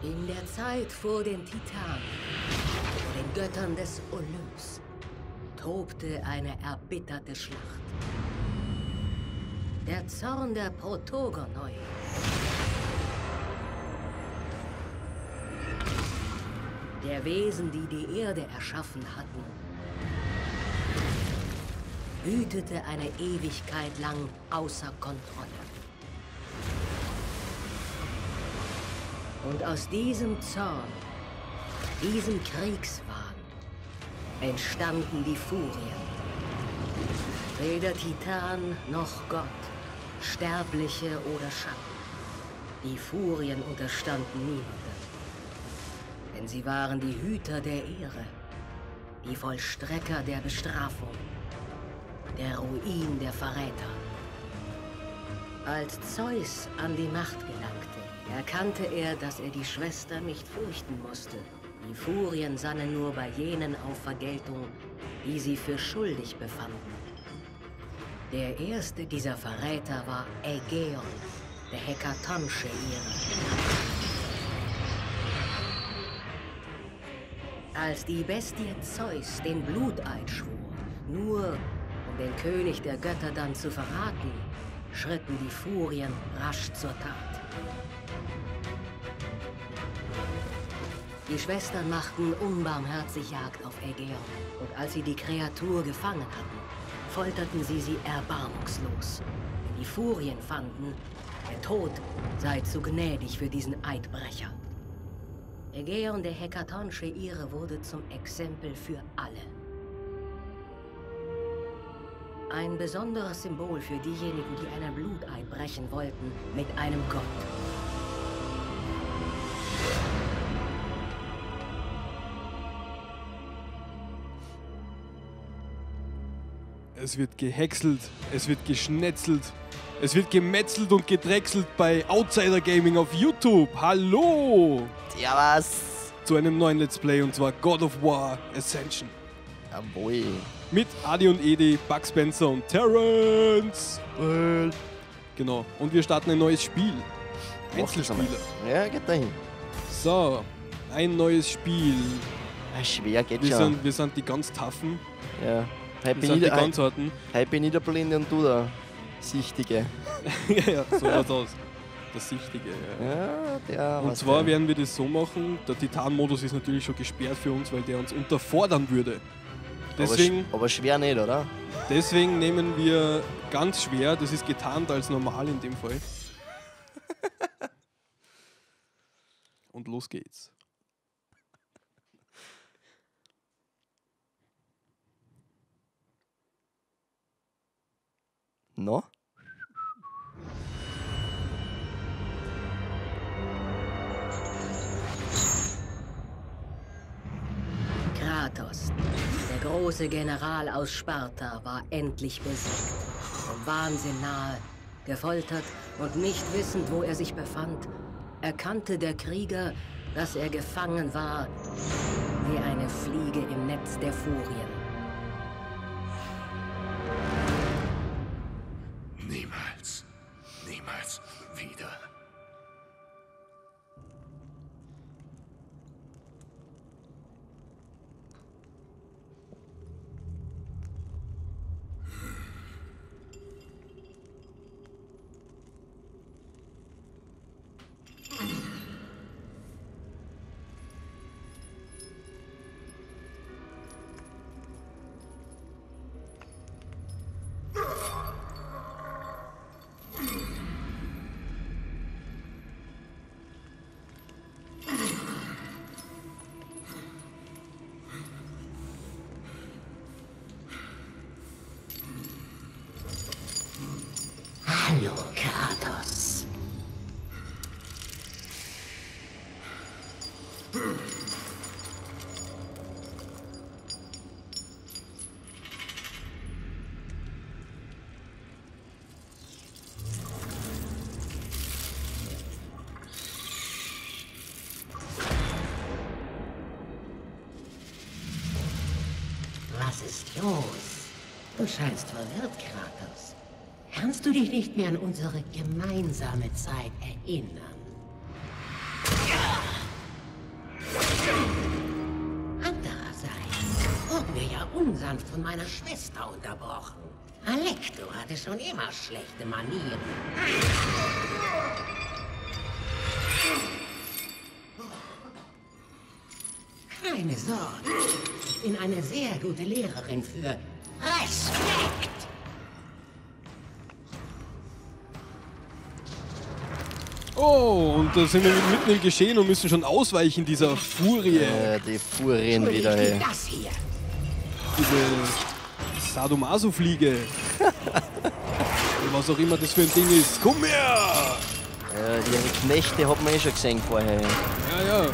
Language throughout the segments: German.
In der Zeit vor den Titanen, vor den Göttern des Olymps, tobte eine erbitterte Schlacht. Der Zorn der Protogonoi der Wesen, die die Erde erschaffen hatten, wütete eine Ewigkeit lang außer Kontrolle. Und aus diesem Zorn, diesem Kriegswahn, entstanden die Furien. Weder Titan noch Gott, Sterbliche oder Schatten. Die Furien unterstanden niemandem. Denn sie waren die Hüter der Ehre, die Vollstrecker der Bestrafung, der Ruin der Verräter. Als Zeus an die Macht gelangte, erkannte er, dass er die Schwester nicht fürchten musste. Die Furien sannen nur bei jenen auf Vergeltung, die sie für schuldig befanden. Der erste dieser Verräter war Aegeon, der Hekatoncheire. Als die Bestie Zeus den Bluteid schwor, nur um den König der Götter dann zu verraten, schritten die Furien rasch zur Tat. Die Schwestern machten unbarmherzig Jagd auf Aegeon, und als sie die Kreatur gefangen hatten, folterten sie sie erbarmungslos. Denn die Furien fanden, der Tod sei zu gnädig für diesen Eidbrecher. Aegeon der Hekatoncheire wurde zum Exempel für alle. Ein besonderes Symbol für diejenigen, die einen Bluteid brechen wollten mit einem Gott. Es wird gehäckselt, es wird geschnetzelt, es wird gemetzelt und gedrechselt bei Outsider Gaming auf YouTube. Hallo! Ja, was? Zu einem neuen Let's Play, und zwar God of War Ascension. Jawohl. Mit Adi und Edi, Bug Spencer und Terrence. Genau, und wir starten ein neues Spiel. Einzelspieler. Ja, geht dahin. So, ein neues Spiel. Schwer geht schon. Wir sind die ganz toughen. Ja. Wir sind die ganz harten. Heute bin ich der Blinde und du der Sichtige. Ja, so schaut's aus. Der Sichtige, ja. Ja, der. Und zwar werden wir das so machen, der Titan-Modus ist natürlich schon gesperrt für uns, weil der uns unterfordern würde. Deswegen, aber schwer nicht, oder? Deswegen nehmen wir ganz schwer, das ist getarnt als normal in dem Fall. Und los geht's. No? Kratos, der große General aus Sparta, war endlich besiegt. Dem Wahnsinn nahe, gefoltert und nicht wissend, wo er sich befand, erkannte der Krieger, dass er gefangen war wie eine Fliege im Netz der Furien. Niemals, niemals wieder. Hallo, Kratos. Was ist los? Du scheinst verwirrt, Kratos. Kannst du dich nicht mehr an unsere gemeinsame Zeit erinnern? unsanft von meiner Schwester unterbrochen. Alecto hatte schon immer schlechte Manieren. Keine Sorge, ich bin eine sehr gute Lehrerin für Respekt. Oh, und da sind wir mitten im Geschehen und müssen schon ausweichen dieser Furie. Die Furien wieder, hey. Das hier. Diese Sadomaso-Fliege. Was auch immer das für ein Ding ist. Komm her! Ihre Knechte hat man eh schon gesehen vorher. Ja, ja.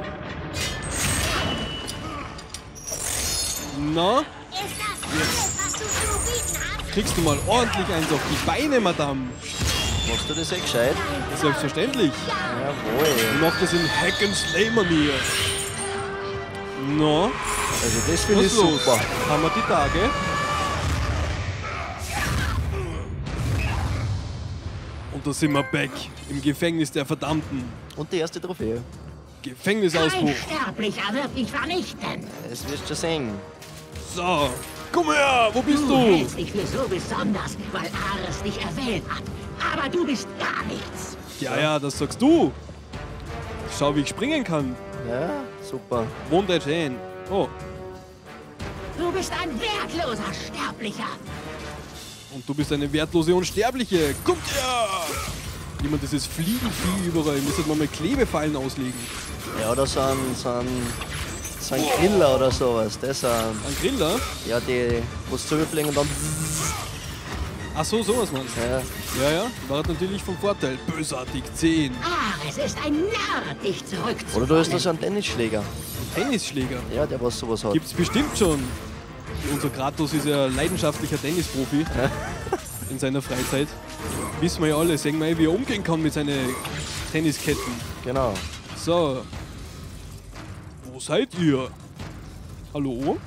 Na? Ist das alles, was du zu bieten hast? Kriegst du mal ordentlich eins auf die Beine, Madame. Machst du das eh gescheit? Selbstverständlich. Jawohl. Ich mach das in Hack-and-Slay-Manier. Na? Also das finde ich Was los? super. Haben wir die Tage? Und da sind wir back. Im Gefängnis der Verdammten. Und die erste Trophäe. Gefängnisausbruch. Ein Sterblicher wird mich vernichten. Das wirst du schon sehen. So. Komm her, wo bist Du du? hältst dich für so besonders, weil Ares dich erwählt hat. Aber du bist gar nichts. Ja, ja, das sagst du. Schau, wie ich springen kann. Ja, super. Wunderschön. Oh, Du bist ein wertloser Sterblicher. und du bist eine wertlose Unsterbliche. Kommt her! Jemand dieses Fliegenvieh überall. Müsstet man mal Klebefallen auslegen. Ja, oder so ein Griller oder sowas. Das Ein Griller? ja, die, wo sie zurückfliegen und dann. Ach so, sowas meinst du? Ja, Ja, ja, war natürlich vom Vorteil. Bösartig 10. Ares ist ein Narr, dich zurückzuholen. oder du hast da so einen Tennisschläger. Tennisschläger. Ja, der was sowas hat. Gibt's bestimmt schon. Unser Kratos ist ja leidenschaftlicher Tennisprofi. In seiner Freizeit. Wissen wir ja alle, sehen wir, wie er umgehen kann mit seinen Tennisketten. Genau. So. Wo seid ihr? Hallo?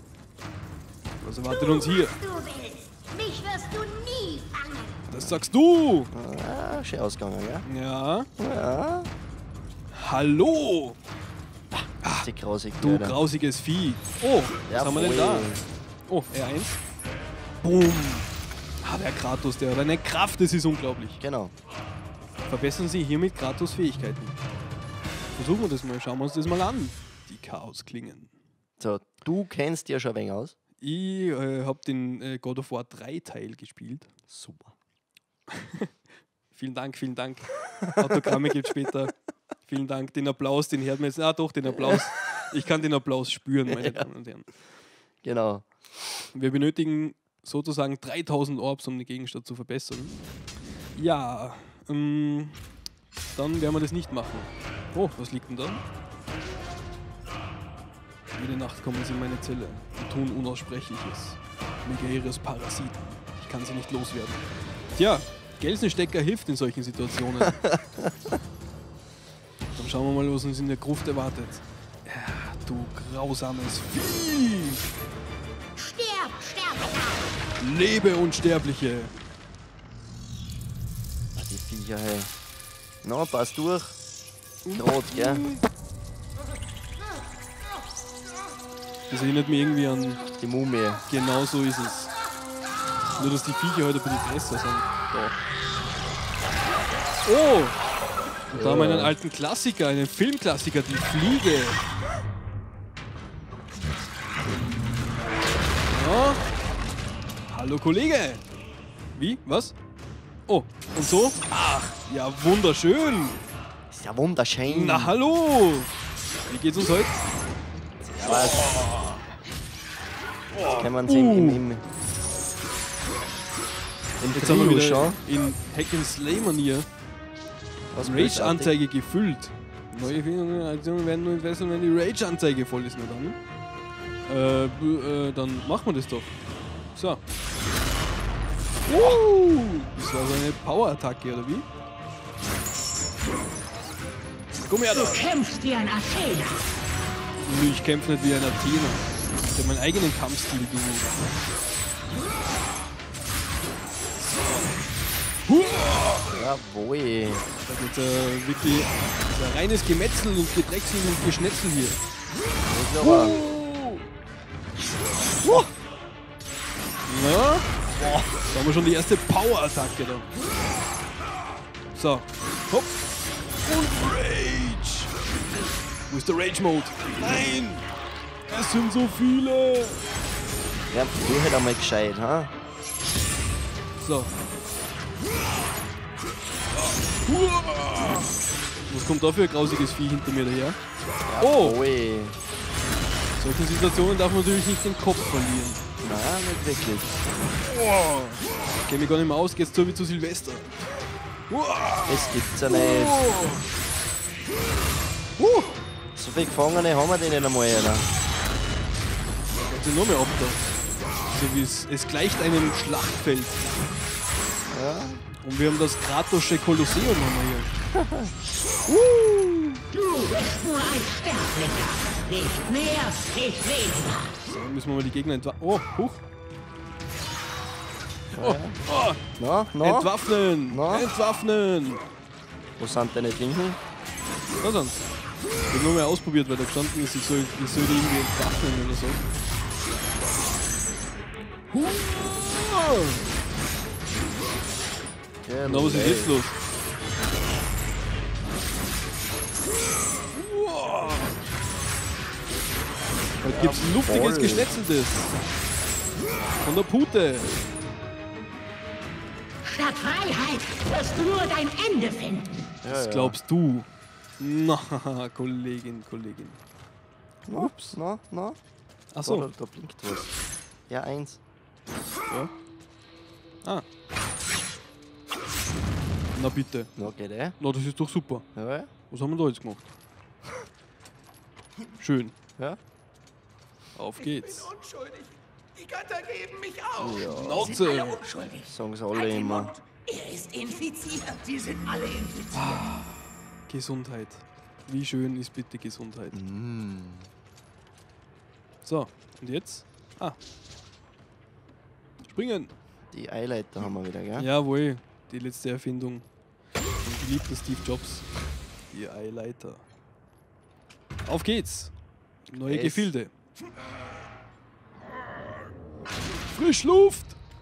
Was erwartet uns hier? Was du willst. Mich wirst du nie fangen. Das sagst du! Ah, schön ausgegangen, ja? Ja. Ja. Hallo! Die grausig. Du grausiges Vieh. Oh, was haben wir denn da? Oh, R1. Boom! Ah, der Kratos, der hat eine Kraft, das ist unglaublich. Genau. Verbessern Sie hiermit Kratos Fähigkeiten. Versuchen wir das mal, schauen wir uns das mal an. Die Chaosklingen. So, du kennst ja schon ein wenig aus. Ich habe den God of War 3 Teil gespielt. Super. Vielen Dank, vielen Dank. Autogramme gibt später. Vielen Dank. Den Applaus, den hört man jetzt. Ah, doch, den Applaus. Ich kann den Applaus spüren, meine Damen und Herren. Genau. Wir benötigen sozusagen 3000 Orbs, um den Gegenstand zu verbessern. Ja, dann werden wir das nicht machen. Oh, was liegt denn da? Jede Nacht kommen sie in meine Zelle und tun Unaussprechliches. Megaeres Parasiten. Ich kann sie nicht loswerden. Tja, Gelsenstecker hilft in solchen Situationen. Dann schauen wir mal, was uns in der Gruft erwartet. Ja, du grausames Vieh! Stirb, Sterblicher. Lebe, Unsterbliche! Die Viecher, hey. Na, pass durch. Rot, gell? Das erinnert mich irgendwie an... Die Mumie. Genau so ist es. Nur, dass die Viecher heute ein bisschen besser sind. Oh! Und da haben wir einen alten Klassiker, einen Filmklassiker, die Fliege. Ja. Hallo Kollege! Wie? Was? Oh, und so? Ach, ja wunderschön! Ist ja wunderschön. Na hallo! Wie geht's uns heute? Was? Jetzt kann man sehen im Jetzt haben wir Trio wieder schon. in Hack-and-Slay-Manier Was bösartig. Rage-Anzeige gefüllt. Neue Aktionen werden nur entwässern, wenn die Rage-Anzeige voll ist. Na dann. Dann machen wir das doch. So. Das war so eine Power-Attacke, oder wie? Komm her da! Du kämpfst wie ein Athener. Nö, ich kämpfe nicht wie ein Athener. Ich habe meinen eigenen Kampfstil gewählt. Jawohl. Da geht wirklich ein reines Gemetzel und Gedrechsel und Geschnetzel hier. Das ist aber. Na? Boah, da haben wir schon die erste Power-Attacke da. So. Hopp. Und Rage. Wo ist der Rage-Mode? Nein! Es sind so viele! Ja, du halt einmal gescheit, ha? So. Was kommt da für ein grausiges Vieh hinter mir daher? Oh! Ui. In solchen Situationen darf man natürlich nicht den Kopf verlieren. Nein, nicht wirklich. Oh. Ich kenne mich gar nicht mehr aus, geht's so wie zu Silvester. Das gibt's ja nicht. So viele Gefangene haben wir die nicht einmal, oder? Geht noch mehr ab da. So wie es gleicht einem Schlachtfeld. Ja. Und wir haben das Kratosche Kolosseum haben wir hier. Du bist nur ein Sterblicher. Nicht mehr, nicht weniger. So, müssen wir mal die Gegner entwaffnen. Oh, huch. Oh, Na? entwaffnen! Na? Entwaffnen! Wo sind deine Dinge? Was sonst? Ich hab nur mal ausprobiert, weil da gestanden ist, ich soll die irgendwie entwaffnen oder so. Ja, Na, was ist jetzt los? Da gibt's ein luftiges voll. Geschnetzeltes. Von der Pute. Statt Freiheit wirst du nur dein Ende finden. Was glaubst du? Na, Kollegin. Ups, na? Achso. Da blinkt was. Ja, 1. Ja. Ah. Na bitte. Na, geht eh. Na, das ist doch super. Ja, Was haben wir da jetzt gemacht? Schön. ja. Auf geht's. Unschuldig. Die Götter geben mich auf. Schnauze. Unschuldig. Sagen sie alle immer. Er ist infiziert. Sie sind alle infiziert. Gesundheit. Wie schön ist bitte Gesundheit? So, und jetzt? Ah. Springen. Die Eileiter haben wir wieder, gell? Jawohl, die letzte Erfindung von geliebten Steve Jobs. Die Eileiter. Auf geht's. Neue Es. Gefilde. Frischluft.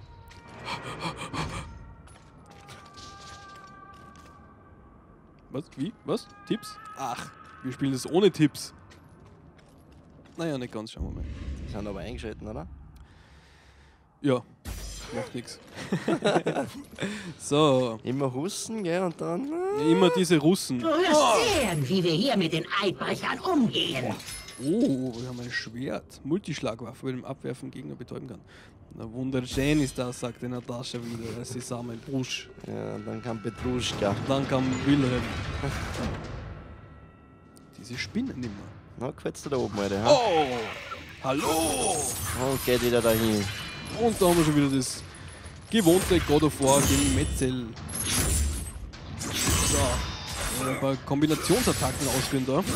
Was? Wie? Was? Tipps? Ach, wir spielen das ohne Tipps. Naja, nicht ganz, schauen wir mal. Die sind aber eingeschalten, oder? Ja, macht nix. So, Immer husten, gell? Und dann. immer diese Russen. Du wirst sehen, wie wir hier mit den Eidbrechern umgehen. Oh, wir haben ein Schwert. Multischlagwaffe, mit dem Abwerfen Gegner betäuben kann. Na wunderschön ist das, sagte Natascha wieder. Das ist auch mein Brusch. Ja, dann kam Petruschka. Dann kam Wilhelm. Diese Spinnen nimmer. Na, gefällt's dir da oben, Alter? Ha? Oh! Hallo! Und geht wieder dahin. Und da haben wir schon wieder das gewohnte God of War gegen Metzel. So. Ein paar Kombinationsattacken ausführen da.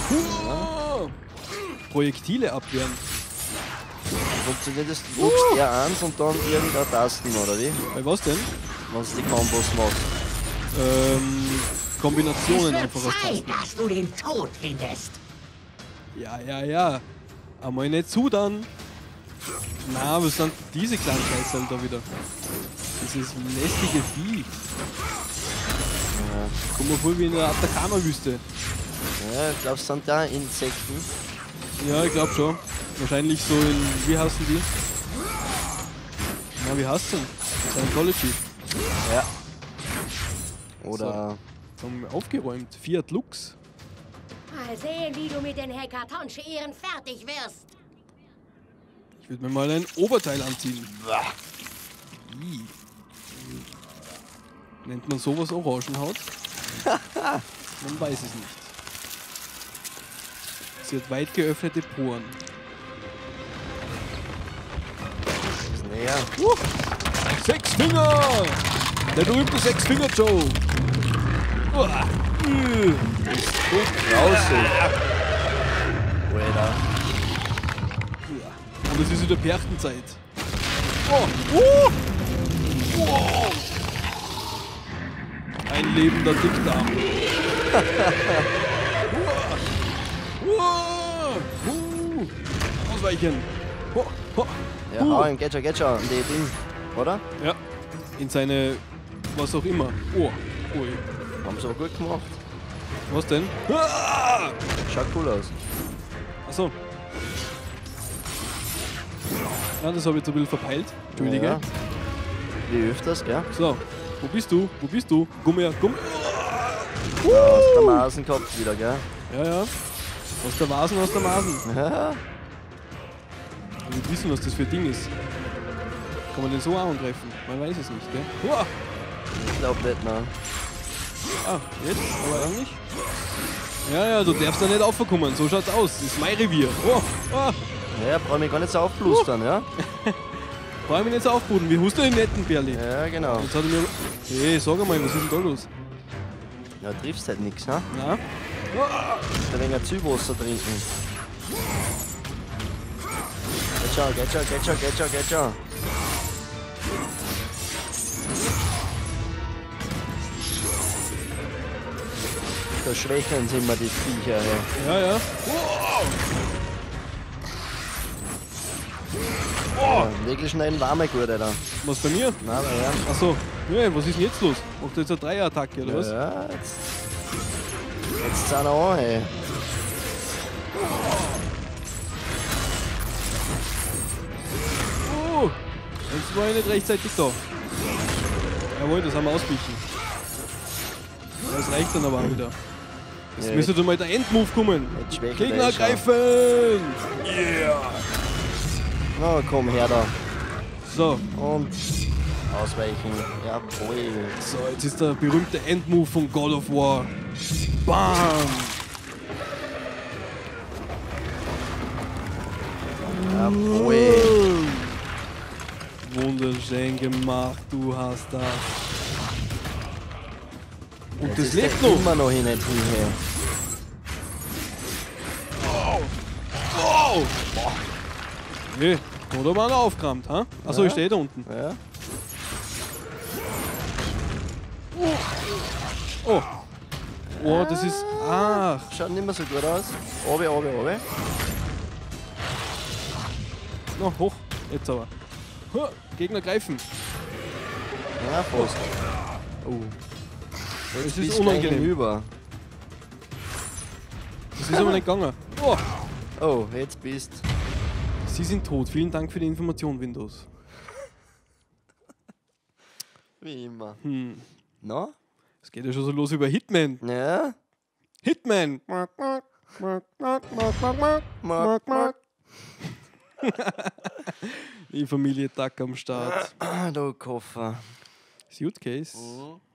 Projektile abwehren. Funktioniert das? Du drückst R1 und dann irgendeine Tasten, oder wie? Bei was denn? Wenn du die Kombos machst. Es Kombinationen wird einfach aus Zeit, Tasten. dass du den Tod findest. Ja. Einmal nicht zu dann. Na, was sind diese kleinen Scheiße da wieder? Dieses lästige Vieh. Komm mal vor wie in der Atacama-Wüste. Ja, ich glaube, es sind da Insekten. Ja, ich glaube schon. Wahrscheinlich so in, wie heißen die? Na, wie heißt denn? Scientology. Ja. Oder. Jetzt haben wir aufgeräumt. Fiat Lux. Mal sehen, wie du mit den Hekaton-Scheren fertig wirst. Ich würde mir mal ein Oberteil anziehen. Ih. Nennt man sowas Orangenhaut? Man weiß es nicht. Sie hat weit geöffnete Poren. Das ist näher. Sechs Finger! Der berühmte Sechs-Finger-Joe. Uah. Draußen. Alter. Und es ist wieder Perchtenzeit. Oh. Wow. Ein lebender Dickdarm. Ausweichen. Ja, hau ihm, geht schon. Und die Ding, oder? Ja. In seine. Was auch immer. Oh. Ui. Haben sie auch gut gemacht. Was denn? Ah! Schaut cool aus. Achso. Ja, das habe ich jetzt ein bisschen verpeilt. Entschuldige. Ja. Wie öfters, gell? So. Wo bist du? Wo bist du? Komm her, komm. Ja, aus der Masen gehabt wieder, gell? Ja, ja. Aus der Masen, aus der Masen. Ja. Ich will wissen, was das für ein Ding ist. Kann man den so auch angreifen? Man weiß es nicht, gell? Uah! Ich glaub nicht, nein. Ah, jetzt? Aber eigentlich? Ja, ja, du darfst da nicht aufkommen. So schaut's aus. Das ist mein Revier. Oh, oh. Ja, brauch mich gar nicht so aufblustern, ja? Brauch ich mich nicht so aufbuden. Wie hast du den netten, Berli? Ja, genau. Jetzt hat er mir... Hey, sag einmal, was ist denn da los? Ja, triffst halt nix, ne? Na? Ein wenig Zielwasser trinken. Geht schon. Da schwächeln sie immer die Viecher, ja. Ja, ja. Ja, wirklich schnell warme gut, Alter. Was bei mir? Nein, aber ja. Achso. Ja, was ist denn jetzt los? Macht er jetzt eine Dreierattacke oder was? Ja, jetzt sind wir an, ey. Oh, jetzt war ich nicht rechtzeitig da. Jawohl, das haben wir ausgewichen. Das reicht dann aber auch wieder. Jetzt Ja, müsste doch mal der Endmove kommen. Jetzt schwächelt Gegner er schon. greifen! Yeah! Na, komm her da. So, Und ausweichen. Jawohl. so, jetzt ist der berühmte Endmove von God of War. Bam! Jawohl. Wunderschön gemacht, du hast das. Und Jetzt das ist lebt der noch. immer noch nicht hin. Wow! Nee, oder war er aufgerammt, ha? Achso, Ja. ich stehe da unten. Ja. Oh. Oh, das ist. Ach. Schaut nicht mehr so gut aus. Obe. No, hoch. Jetzt aber. Huh, Gegner greifen. Ja, fast. Oh. Jetzt ist bist du unangenehm. gegenüber. Das ist aber nicht gegangen. Oh. Oh, jetzt bist. Sie sind tot. Vielen Dank für die Information, Windows. Wie immer. Hm. No? Es geht ja schon so los über Hitman. Ja? Hitman! Die Familie Duck am Start. Du Koffer. Suitcase. Mhm.